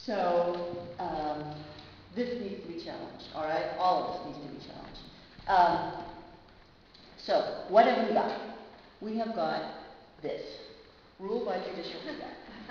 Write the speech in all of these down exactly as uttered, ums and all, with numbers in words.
So um, this needs to be challenged, all right? All of this needs to be challenged. Um, so what have we got? We have got this. Rule by judicial feedback.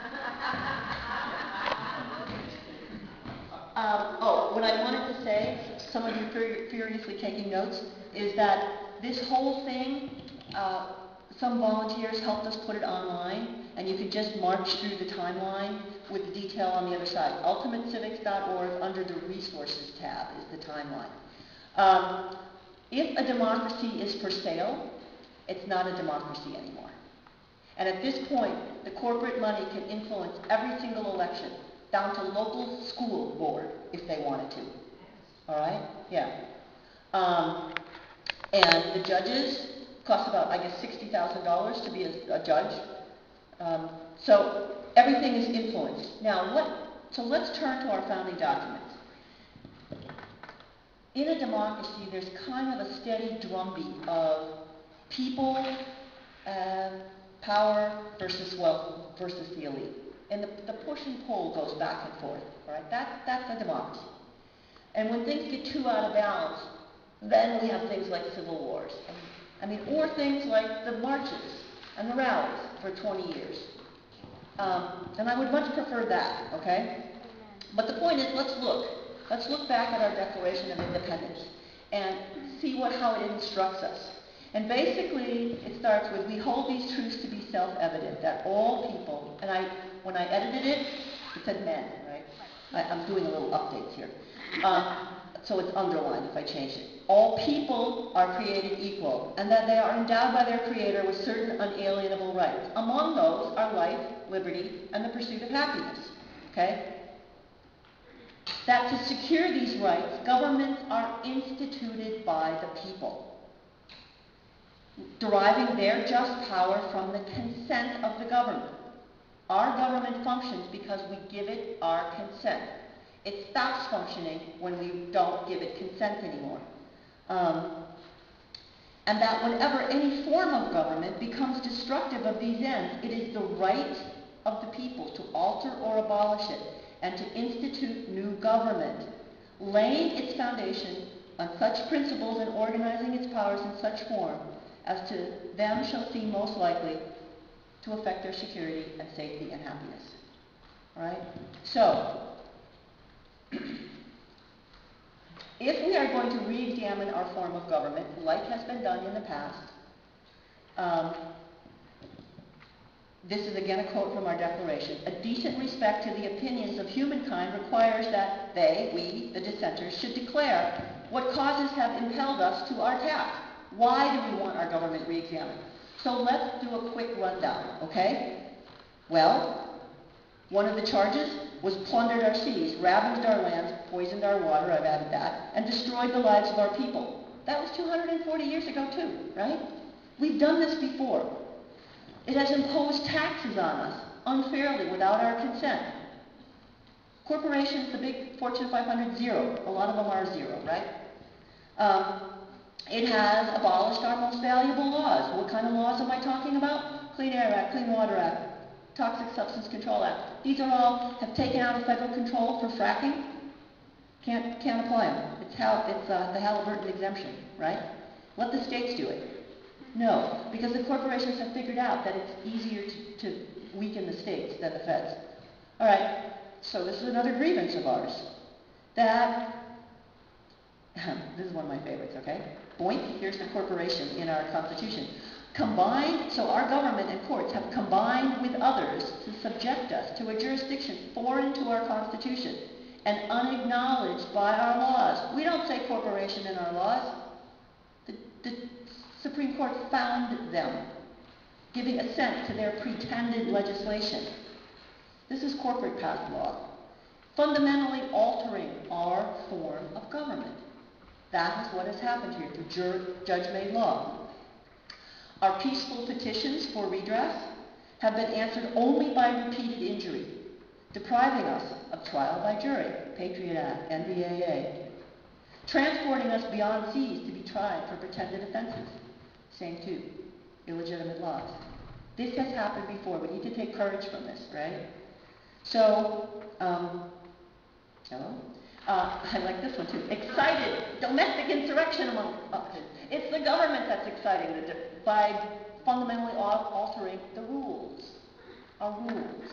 um, oh, what I wanted to say, some of you fur furiously taking notes, is that this whole thing, uh, some volunteers helped us put it online, and you can just march through the timeline with the detail on the other side. ultimate civics dot org, under the resources tab, is the timeline. Um, if a democracy is for sale, it's not a democracy anymore. And at this point, the corporate money can influence every single election, down to local school board, if they wanted to. All right? Yeah. Um, and the judges cost about, I guess, sixty thousand dollars to be a, a judge. Um, so everything is influenced. Now, what? So let's turn to our founding documents. In a democracy, there's kind of a steady drumbeat of people, uh, power versus wealth versus the elite. And the, the push and pull goes back and forth. All right? That, that's a democracy. And when things get too out of balance, then we have things like civil wars. I mean, or things like the marches and the rallies for twenty years. Um, and I would much prefer that, okay? But the point is, let's look. Let's look back at our Declaration of Independence and see what, how it instructs us. And basically, it starts with, we hold these truths to be self-evident, that all people, and I, when I edited it, it said men, right? I, I'm doing a little updates here. Um, so it's underlined if I change it. All people are created equal, and that they are endowed by their Creator with certain unalienable rights. Among those are life, liberty, and the pursuit of happiness. Okay? That to secure these rights, governments are instituted by the people, deriving their just power from the consent of the government. Our government functions because we give it our consent. It stops functioning when we don't give it consent anymore. Um, and that whenever any form of government becomes destructive of these ends, it is the right of the people to alter or abolish it and to institute new government, laying its foundation on such principles and organizing its powers in such form as to them shall seem most likely to affect their security and safety and happiness. All right? So, if we are going to re-examine our form of government, like has been done in the past, um, this is again a quote from our Declaration, a decent respect to the opinions of humankind requires that they, we, the dissenters, should declare what causes have impelled us to our task. Why do we want our government re-examined? So let's do a quick rundown, okay? Well, one of the charges was plundered our seas, ravaged our lands, poisoned our water, I've added that, and destroyed the lives of our people. That was two hundred forty years ago too, right? We've done this before. It has imposed taxes on us unfairly without our consent. Corporations, the big Fortune five hundred, zero. A lot of them are zero, right? Um, it has abolished our most valuable laws. What kind of laws am I talking about? Clean Air Act, Clean Water Act, Toxic Substance Control Act. These are all, have taken out of federal control for fracking. Can't, can't apply them. It's, how, it's uh, the Halliburton exemption, right? Let the states do it. No, because the corporations have figured out that it's easier to, to weaken the states than the feds. All right, so this is another grievance of ours. That, this is one of my favorites, okay? Boink, here's the corporation in our Constitution. Combined, so our government and courts have combined with others to subject us to a jurisdiction foreign to our Constitution and unacknowledged by our laws. We don't say corporation in our laws. The, the Supreme Court found them, giving assent to their pretended legislation. This is corporate path law, fundamentally altering our form of government. That is what has happened here through judge-made law. Our peaceful petitions for redress have been answered only by repeated injury, depriving us of trial by jury, Patriot Act, N D A A, transporting us beyond seas to be tried for pretended offenses. Same too, illegitimate laws. This has happened before. We need to take courage from this, right? So, um, Hello? Uh, I like this one too. Excited domestic insurrection among uh, it's the government that's exciting the, by fundamentally al altering the rules, our rules.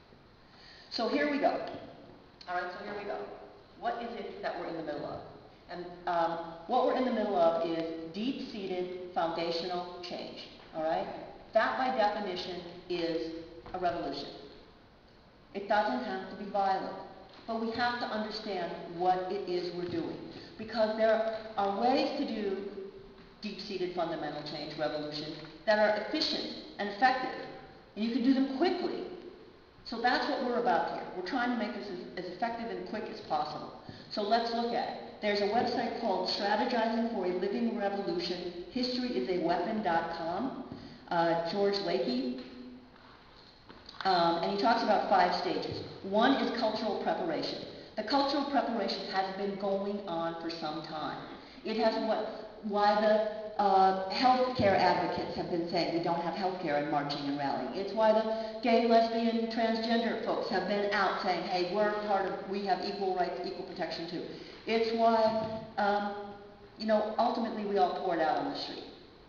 So here we go. All right, so here we go. What is it that we're in the middle of? And um, what we're in the middle of is deep-seated foundational change. All right? That, by definition, is a revolution. It doesn't have to be violent, but we have to understand what it is we're doing, because there are ways to do deep-seated fundamental change, revolution, that are efficient and effective, and you can do them quickly. So that's what we're about here. We're trying to make this as, as effective and quick as possible. So let's look at it. There's a website called Strategizing for a Living Revolution, history is a weapon dot com, uh, George Lakey. Um, and he talks about five stages. One is cultural preparation. The cultural preparation has been going on for some time. It has what, why the uh, health care advocates have been saying we don't have health care and marching and rallying. It's why the gay, lesbian, transgender folks have been out saying, hey, we're part of, we have equal rights, equal protection too. It's why, um, you know, ultimately we all poured out on the street.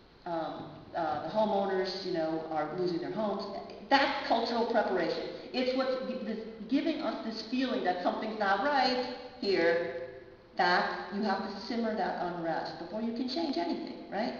Um, uh, the homeowners, you know, are losing their homes. That's cultural preparation. It's what's giving us this feeling that something's not right here, that you have to simmer that unrest before you can change anything, right?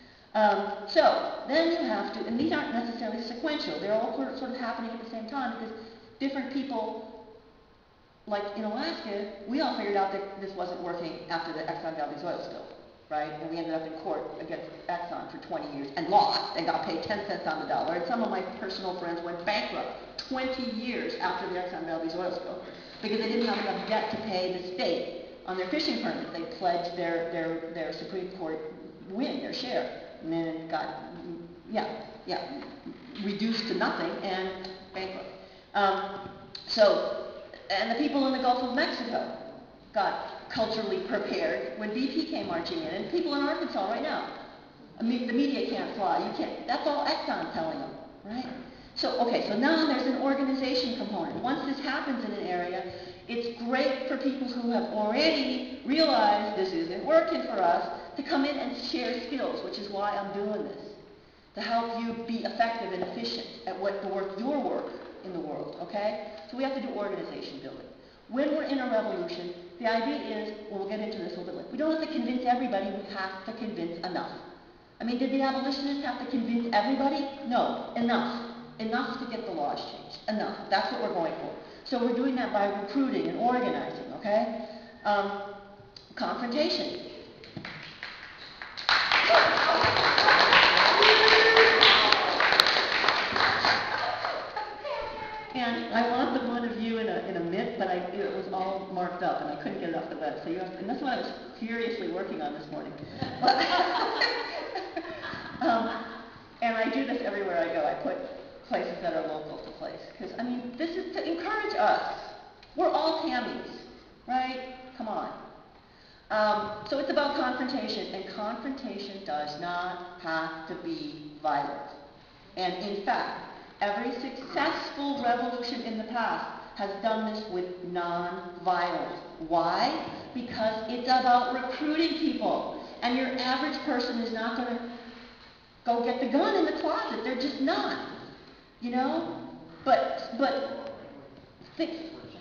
Um, so, then you have to, and these aren't necessarily sequential, they're all sort of happening at the same time, because different people, like in Alaska, we all figured out that this wasn't working after the Exxon Valdez Oil Spill, right? And we ended up in court against Exxon for twenty years and lost and got paid ten cents on the dollar. And some of my personal friends went bankrupt twenty years after the Exxon Valdez Oil Spill because they didn't have enough debt to pay the state on their fishing permits. They pledged their, their, their Supreme Court win, their share, and then it got, yeah, yeah, reduced to nothing and bankrupt. Um, so, and the people in the Gulf of Mexico got culturally prepared when B P came marching in, and people in Arkansas right now, I mean, the media can't fly, you can't, that's all Exxon telling them, right? So, okay, so now there's an organization component. Once this happens in an area, it's great for people who have already realized this isn't working for us to come in and share skills, which is why I'm doing this, to help you be effective and efficient at what the work, your work in the world, okay? So we have to do organization building. When we're in a revolution, the idea is, well, we'll get into this a little bit later, we don't have to convince everybody, we have to convince enough. I mean, did the abolitionists have to convince everybody? No, enough. Enough to get the laws changed. Enough. That's what we're going for. So we're doing that by recruiting and organizing, okay? Um, confrontation. And I want the one of you in a, in a mitt, but I, it was all marked up and I couldn't get it off the web. So you have, and that's what I was furiously working on this morning. But um, and I do this everywhere I go. I put places that are local to place. Because, I mean, this is to encourage us. We're all Tammys, right? Come on. Um, so it's about confrontation, and confrontation does not have to be violent. And in fact, every successful revolution in the past has done this with non-violence. Why? Because it's about recruiting people. And your average person is not going to go get the gun in the closet. They're just not. You know? But, but, think.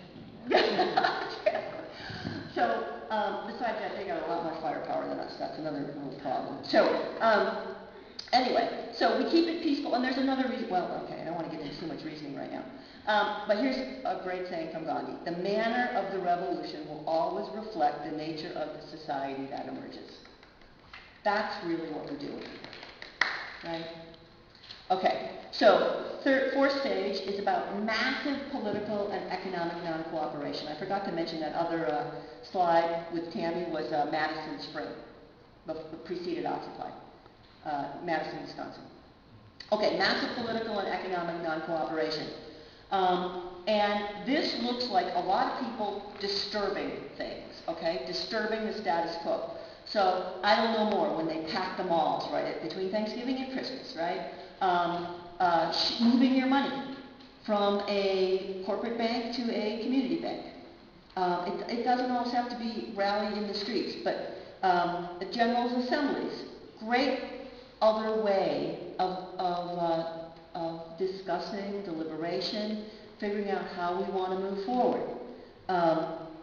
So, um, besides that, they got a lot more firepower than us. That's another little problem. So, um, anyway, so we keep it peaceful, and there's another reason. Well, okay, I don't want to get into too much reasoning right now. Um, but here's a great saying from Gandhi. The manner of the revolution will always reflect the nature of the society that emerges. That's really what we're doing. Right? Okay, so third, fourth stage is about massive political and economic non-cooperation. I forgot to mention that other uh, slide with Tammy was uh, Madison Spring, the preceded Occupy, uh, Madison, Wisconsin. Okay, massive political and economic non-cooperation. Um, and this looks like a lot of people disturbing things, okay, disturbing the status quo. So I don't know more when they pack the malls, right, between Thanksgiving and Christmas, right? Um, uh, moving your money from a corporate bank to a community bank. Um, it, it doesn't always have to be rallied in the streets, but um, the generals' assemblies, great other way of, of, uh, of discussing, deliberation, figuring out how we want to move forward. Um,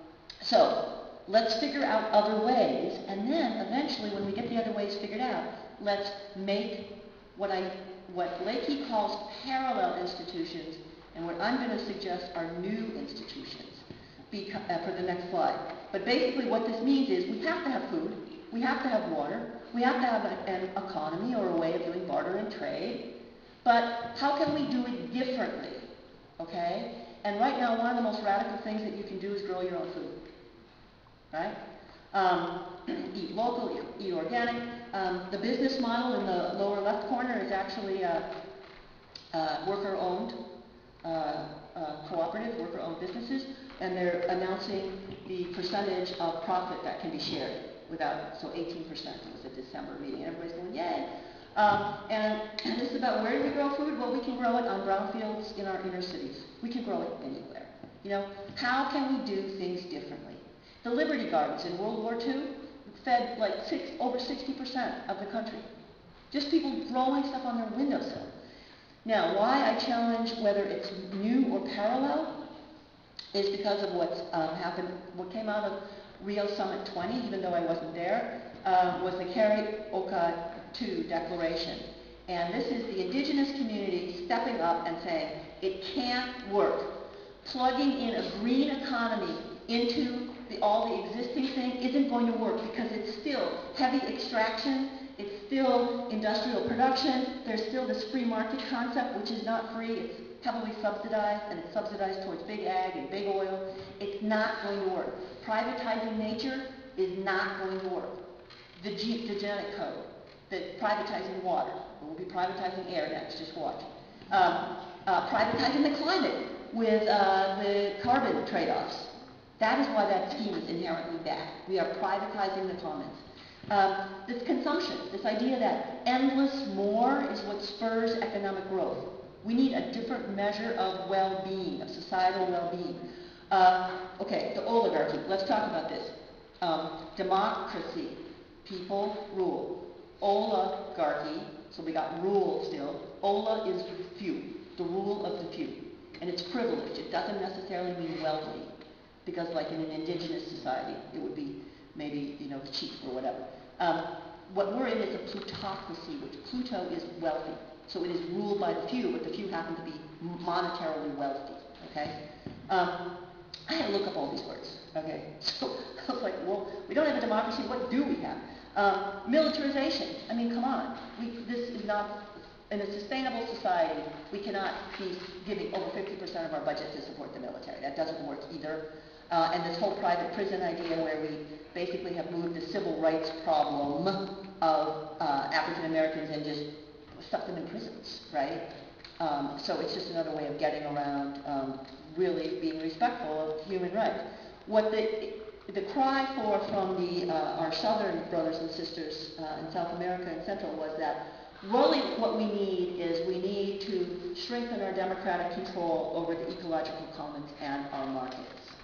so let's figure out other ways, and then eventually when we get the other ways figured out, let's make what I what Leahy calls parallel institutions, and what I'm going to suggest are new institutions beca- uh, for the next slide. But basically what this means is we have to have food, we have to have water, we have to have a, an economy or a way of doing barter and trade, but how can we do it differently, okay? And right now one of the most radical things that you can do is grow your own food, right? Um, eat local, eat, eat organic. Um, the business model in the lower left corner is actually uh, uh, worker-owned, uh, uh, cooperative, worker-owned businesses, and they're announcing the percentage of profit that can be shared without, so eighteen percent was a December meeting, and everybody's going, yay! Um, and, and this is about where do we grow food? Well, we can grow it on brownfields in our inner cities. We can grow it anywhere. You know, how can we do things differently? The Liberty Gardens in World War Two fed like six, over sixty percent of the country. Just people growing stuff on their windowsill. Now, why I challenge whether it's new or parallel is because of what's um, happened, what came out of Rio Summit twenty, even though I wasn't there, um, was the Karaoke two Declaration. And this is the indigenous community stepping up and saying, it can't work. Plugging in a green economy into the, all the existing thing isn't going to work because it's still heavy extraction, it's still industrial production, there's still this free market concept which is not free, it's heavily subsidized, and it's subsidized towards big ag and big oil. It's not going to work. Privatizing nature is not going to work. The, G the genetic code, the privatizing water, we'll be privatizing air next, just watch. Um, uh, privatizing the climate with uh, the carbon trade-offs. That is why that scheme is inherently bad. We are privatizing the commons. Um, this consumption, this idea that endless more is what spurs economic growth. We need a different measure of well-being, of societal well-being. Uh, okay, the oligarchy. Let's talk about this. Um, democracy. People rule. Oligarchy, so we got rule still. Ola is few, the rule of the few. And it's privileged. It doesn't necessarily mean wealthy. Because like in an indigenous society, it would be maybe, you know, the chief or whatever. Um, what we're in is a plutocracy, which Pluto is wealthy. So it is ruled by the few, but the few happen to be monetarily wealthy, okay? Um, I had to look up all these words, okay? So I was like, well, we don't have a democracy, what do we have? Um, militarization, I mean, come on. We, this is not, in a sustainable society, we cannot be giving over fifty percent of our budget to support the military. That doesn't work either. Uh, and this whole private prison idea where we basically have moved the civil rights problem of uh, African Americans and just stuck them in prisons, right? Um, so it's just another way of getting around um, really being respectful of human rights. What the, the cry for from the, uh, our southern brothers and sisters uh, in South America and Central was that really what we need is we need to strengthen our democratic control over the ecological commons and our markets.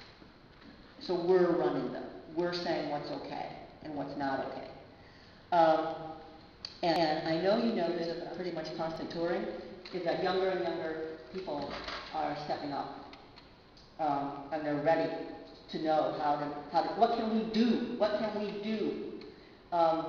So we're running them. We're saying what's okay and what's not okay. Um, and, and I know you know this is pretty much constant touring, is that younger and younger people are stepping up. Um, and they're ready to know how to, how to, what can we do? What can we do? Um,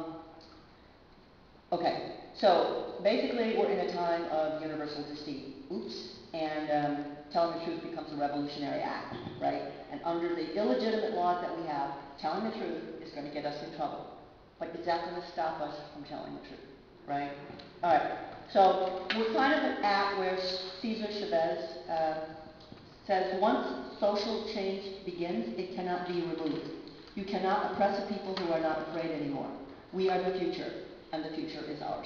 okay, so basically we're in a time of universal deceit. Oops. And um, telling the truth becomes a revolutionary act, right? And under the illegitimate laws that we have, telling the truth is going to get us in trouble. But is that going to stop us from telling the truth, right? All right, so we're kind of at where Cesar Chavez uh, says, once social change begins, it cannot be removed. You cannot oppress a people who are not afraid anymore. We are the future, and the future is ours.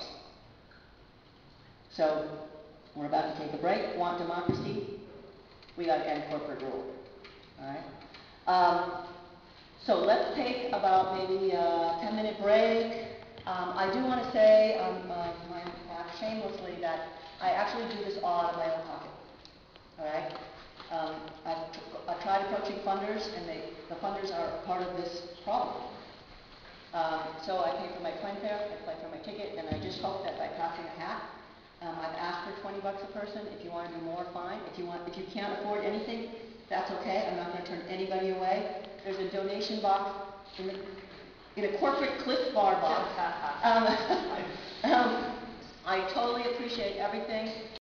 So, we're about to take a break. Want democracy? We got to end corporate rule. All right? Um, so let's take about maybe a ten minute break. Um, I do want to say, um, uh, my behalf, shamelessly, that I actually do this all out of my own pocket. All right? Um, I've, tr I've tried approaching funders, and they, the funders are a part of this problem. Um, so I pay for my plane fare, I pay for my ticket, and I just hope that by passing a hat, um, I've asked for twenty bucks a person. If you want to do more, fine. If you want, if you can't afford anything, that's okay. I'm not going to turn anybody away. There's a donation box in the in a corporate Cliff Bar box. um, um, I totally appreciate everything.